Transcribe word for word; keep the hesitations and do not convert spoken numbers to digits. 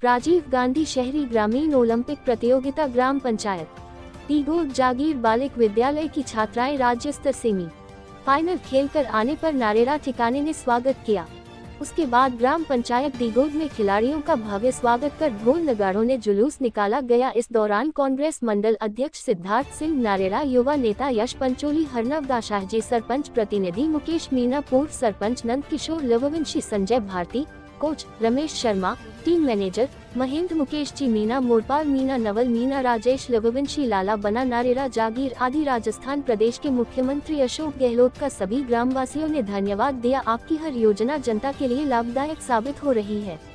राजीव गांधी शहरी ग्रामीण ओलंपिक प्रतियोगिता ग्राम पंचायत दीघोद जागीर बालिक विद्यालय की छात्राएं राज्य स्तर सेमी फाइनल खेलकर आने पर नारेरा ठिकाने ने स्वागत किया। उसके बाद ग्राम पंचायत दीघोद में खिलाड़ियों का भव्य स्वागत कर ढोल नगाड़ों ने जुलूस निकाला गया। इस दौरान कांग्रेस मंडल अध्यक्ष सिद्धार्थ सिंह नारेरा, युवा नेता यश पंचोली, हरनव दाशाहजी, सरपंच प्रतिनिधि मुकेश मीना, पूर्व sarpanch Nand Kishore Lavvanshi, Sanjay Bharti, coach Ramesh Sharma, team manager Mahendra, Mukesh ji Meena, Morpal Meena, Naval Meena, Rajesh Lavvanshi, Lala Bana, Narera जागीर आदि। राजस्थान प्रदेश के मुख्यमंत्री अशोक गहलोत का सभी ग्रामवासियों ने धन्यवाद दिया। आपकी हर योजना जनता के लिए लाभदायक साबित हो रही है।